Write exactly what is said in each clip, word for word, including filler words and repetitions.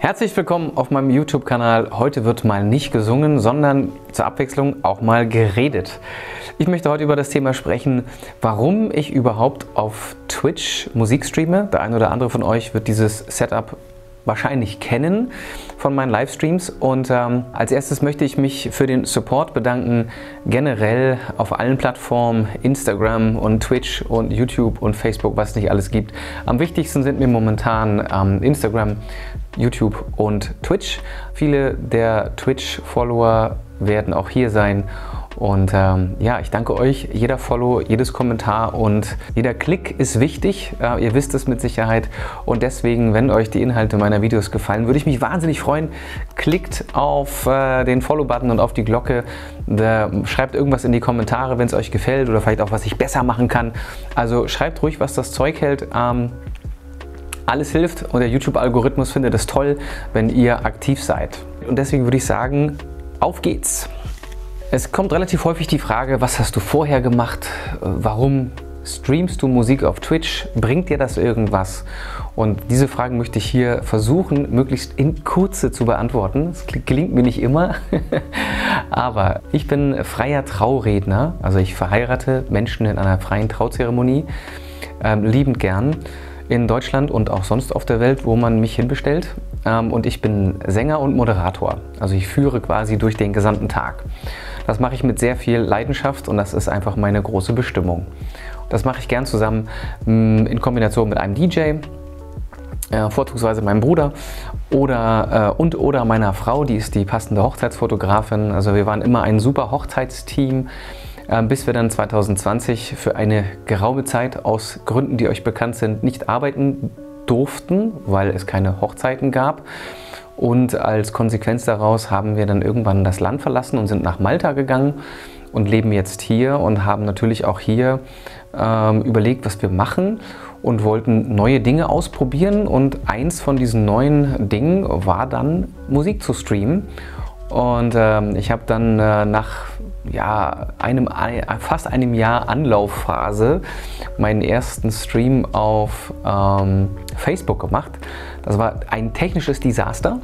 Herzlich willkommen auf meinem YouTube-Kanal. Heute wird mal nicht gesungen, sondern zur Abwechslung auch mal geredet. Ich möchte heute über das Thema sprechen, warum ich überhaupt auf Twitch Musik streame. Der eine oder andere von euch wird dieses Setup wahrscheinlich kennen von meinen Livestreams. Und ähm, als erstes möchte ich mich für den Support bedanken, generell auf allen Plattformen, Instagram und Twitch und YouTube und Facebook, was es nicht alles gibt. Am wichtigsten sind mir momentan ähm, Instagram, YouTube und Twitch. Viele der Twitch-Follower werden auch hier sein. Und ähm, ja, ich danke euch. Jeder Follow, jedes Kommentar und jeder Klick ist wichtig. Äh, ihr wisst es mit Sicherheit. Und deswegen, wenn euch die Inhalte meiner Videos gefallen, würde ich mich wahnsinnig freuen. Klickt auf äh, den Follow-Button und auf die Glocke. Da, schreibt irgendwas in die Kommentare, wenn es euch gefällt oder vielleicht auch, was ich besser machen kann. Also schreibt ruhig, was das Zeug hält. Ähm, Alles hilft und der YouTube-Algorithmus findet es toll, wenn ihr aktiv seid. Und deswegen würde ich sagen, auf geht's! Es kommt relativ häufig die Frage, was hast du vorher gemacht? Warum streamst du Musik auf Twitch? Bringt dir das irgendwas? Und diese Fragen möchte ich hier versuchen, möglichst in Kürze zu beantworten. Das gelingt mir nicht immer, aber ich bin freier Trauredner, also ich verheirate Menschen in einer freien Trauzeremonie, ähm, liebend gern. In Deutschland und auch sonst auf der Welt, wo man mich hinbestellt. Und ich bin Sänger und Moderator. Also ich führe quasi durch den gesamten Tag. Das mache ich mit sehr viel Leidenschaft und das ist einfach meine große Bestimmung. Das mache ich gern zusammen in Kombination mit einem D J, vorzugsweise meinem Bruder oder, und oder meiner Frau, die ist die passende Hochzeitsfotografin. Also wir waren immer ein super Hochzeitsteam, bis wir dann zwanzig zwanzig für eine geraume Zeit aus Gründen, die euch bekannt sind, nicht arbeiten durften, weil es keine Hochzeiten gab. Und als Konsequenz daraus haben wir dann irgendwann das Land verlassen und sind nach Malta gegangen und leben jetzt hier und haben natürlich auch hier ähm, überlegt, was wir machen und wollten neue Dinge ausprobieren. Und eins von diesen neuen Dingen war dann, Musik zu streamen. Und ähm, ich habe dann äh, nach ja, einem, fast einem Jahr Anlaufphase meinen ersten Stream auf ähm, Facebook gemacht. Das war ein technisches Desaster,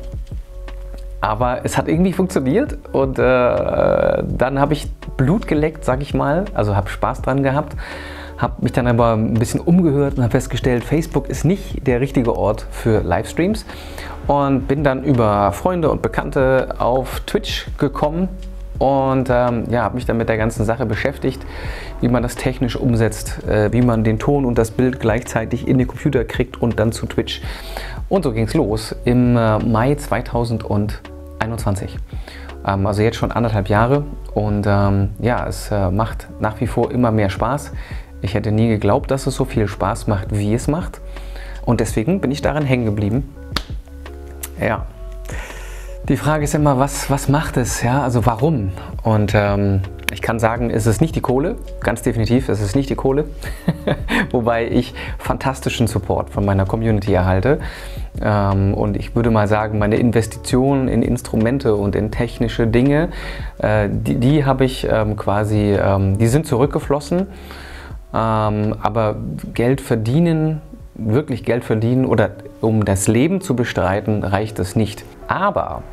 aber es hat irgendwie funktioniert und äh, dann habe ich Blut geleckt, sag ich mal, also habe Spaß dran gehabt. Habe mich dann aber ein bisschen umgehört und habe festgestellt, Facebook ist nicht der richtige Ort für Livestreams und bin dann über Freunde und Bekannte auf Twitch gekommen und ähm, ja, habe mich dann mit der ganzen Sache beschäftigt, wie man das technisch umsetzt, äh, wie man den Ton und das Bild gleichzeitig in den Computer kriegt und dann zu Twitch. Und so ging es los im äh, Mai zweitausendeinundzwanzig. Ähm, also jetzt schon anderthalb Jahre und ähm, ja, es äh, macht nach wie vor immer mehr Spaß. Ich hätte nie geglaubt, dass es so viel Spaß macht, wie es macht. Und deswegen bin ich daran hängen geblieben. Ja. Die Frage ist immer, was, was macht es? Ja? Also warum? Und ähm, ich kann sagen, es ist nicht die Kohle. Ganz definitiv, es ist nicht die Kohle. Wobei ich fantastischen Support von meiner Community erhalte. Ähm, und ich würde mal sagen, meine Investitionen in Instrumente und in technische Dinge, äh, die, die habe ich ähm, quasi, ähm, die sind zurückgeflossen. Ähm, aber Geld verdienen, wirklich Geld verdienen oder um das Leben zu bestreiten, reicht es nicht. Aber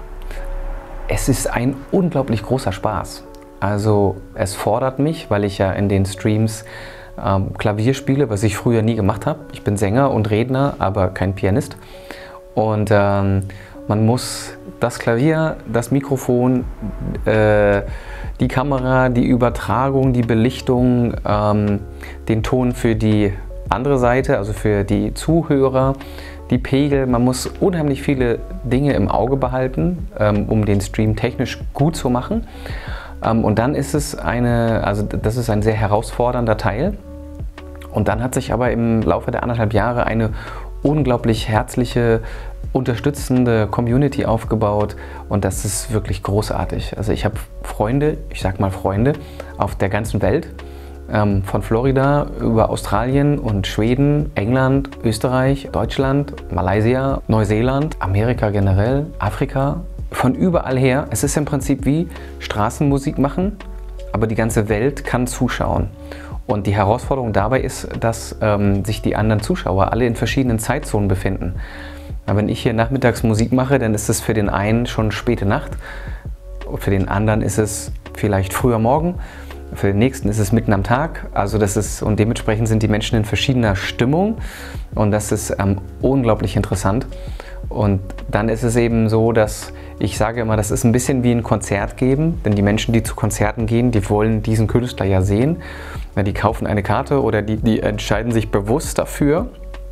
es ist ein unglaublich großer Spaß. Also es fordert mich, weil ich ja in den Streams ähm, Klavier spiele, was ich früher nie gemacht habe. Ich bin Sänger und Redner, aber kein Pianist. Und ähm, man muss das Klavier, das Mikrofon, äh, die Kamera, die Übertragung, die Belichtung, ähm, den Ton für die andere Seite, also für die Zuhörer, die Pegel. Man muss unheimlich viele Dinge im Auge behalten, ähm, um den Stream technisch gut zu machen. Ähm, und dann ist es eine, also das ist ein sehr herausfordernder Teil. Und dann hat sich aber im Laufe der anderthalb Jahre eine unglaublich herzliche, unterstützende Community aufgebaut und das ist wirklich großartig. Also ich habe Freunde, ich sag mal Freunde, auf der ganzen Welt, ähm, von Florida über Australien und Schweden, England, Österreich, Deutschland, Malaysia, Neuseeland, Amerika generell, Afrika, von überall her. Es ist im Prinzip wie Straßenmusik machen, aber die ganze Welt kann zuschauen. Und die Herausforderung dabei ist, dass ähm, sich die anderen Zuschauer alle in verschiedenen Zeitzonen befinden. wenn ich hier nachmittags Musik mache, dann ist es für den einen schon späte Nacht, für den anderen ist es vielleicht früher Morgen, für den nächsten ist es mitten am Tag. Also das ist, und dementsprechend sind die Menschen in verschiedener Stimmung und das ist ähm, unglaublich interessant. Und dann ist es eben so, dass ich sage immer, das ist ein bisschen wie ein Konzert geben, denn die Menschen, die zu Konzerten gehen, die wollen diesen Künstler ja sehen. Die kaufen eine Karte oder die, die entscheiden sich bewusst dafür,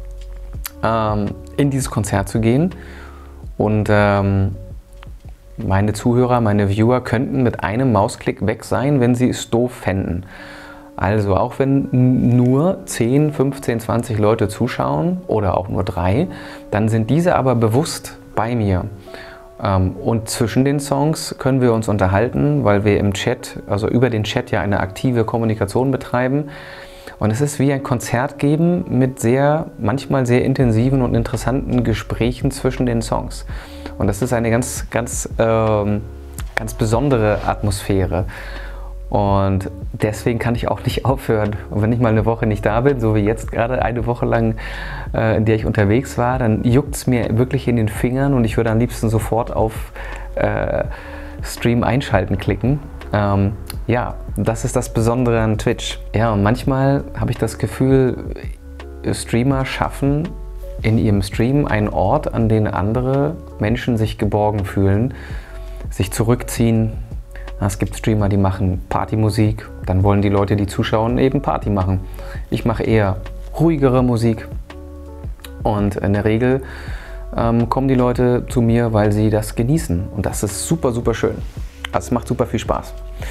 ähm, in dieses Konzert zu gehen. Und ähm, meine Zuhörer, meine Viewer könnten mit einem Mausklick weg sein, wenn sie es doof fänden. Also auch wenn nur zehn, fünfzehn, zwanzig Leute zuschauen oder auch nur drei, dann sind diese aber bewusst bei mir. Und zwischen den Songs können wir uns unterhalten, weil wir im Chat, also über den Chat ja eine aktive Kommunikation betreiben. Und es ist wie ein Konzert geben mit sehr, manchmal sehr intensiven und interessanten Gesprächen zwischen den Songs. Und das ist eine ganz, ganz, ähm, ganz besondere Atmosphäre. Und deswegen kann ich auch nicht aufhören. Und wenn ich mal eine Woche nicht da bin, so wie jetzt gerade eine Woche lang, äh, in der ich unterwegs war, dann juckt es mir wirklich in den Fingern und ich würde am liebsten sofort auf äh, Stream einschalten klicken. Ähm, ja, das ist das Besondere an Twitch. Ja, und manchmal habe ich das Gefühl, Streamer schaffen in ihrem Stream einen Ort, an den andere Menschen sich geborgen fühlen, sich zurückziehen. Es gibt Streamer, die machen Partymusik, dann wollen die Leute, die zuschauen, eben Party machen. Ich mache eher ruhigere Musik und in der Regel ähm, kommen die Leute zu mir, weil sie das genießen und das ist super, super schön. Also es macht super viel Spaß.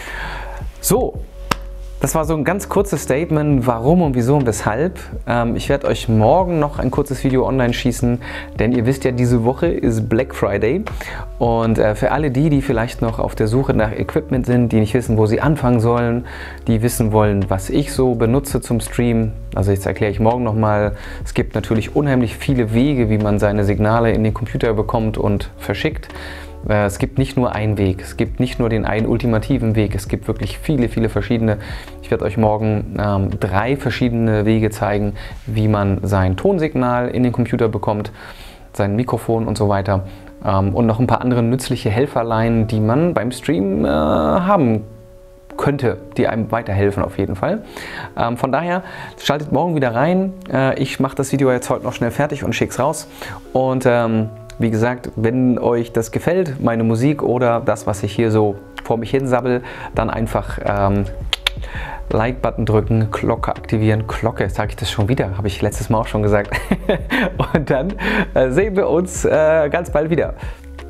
So, das war so ein ganz kurzes Statement, warum und wieso und weshalb. Ähm, ich werde euch morgen noch ein kurzes Video online schießen, denn ihr wisst ja, diese Woche ist Black Friday. Und äh, für alle die, die vielleicht noch auf der Suche nach Equipment sind, die nicht wissen, wo sie anfangen sollen, die wissen wollen, was ich so benutze zum Stream, also jetzt erkläre ich morgen nochmal. Es gibt natürlich unheimlich viele Wege, wie man seine Signale in den Computer bekommt und verschickt. Es gibt nicht nur einen Weg, es gibt nicht nur den einen ultimativen Weg, es gibt wirklich viele, viele verschiedene. Ich werde euch morgen ähm, drei verschiedene Wege zeigen, wie man sein Tonsignal in den Computer bekommt, sein Mikrofon und so weiter. Ähm, und noch ein paar andere nützliche Helferlein, die man beim Stream äh, haben könnte, die einem weiterhelfen auf jeden Fall. Ähm, von daher, schaltet morgen wieder rein. Äh, ich mache das Video jetzt heute noch schnell fertig und schicke es raus. Und ähm, wie gesagt, wenn euch das gefällt, meine Musik oder das, was ich hier so vor mich hin sabbel, dann einfach ähm, Like-Button drücken, Glocke aktivieren. Glocke, sage ich das schon wieder, habe ich letztes Mal auch schon gesagt. Und dann äh, sehen wir uns äh, ganz bald wieder.